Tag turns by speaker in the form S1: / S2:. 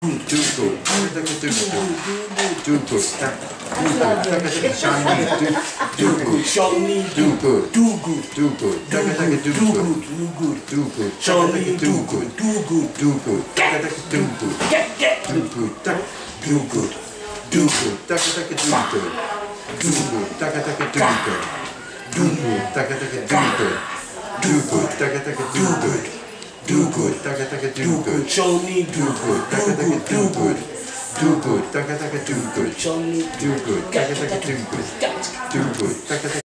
S1: Do good. Do good. Do good. Do good. Shawnee. Do good. Do good. Do good. Do good. Do good. Do good. Do good. Shawnee. Do good. Do good. Do good. Do good. Do good. Do good. Do good. Do good. Do good. Do good. Do good, do good, show me do good, do good, do good, do good, do good, show me do good, do good, do good.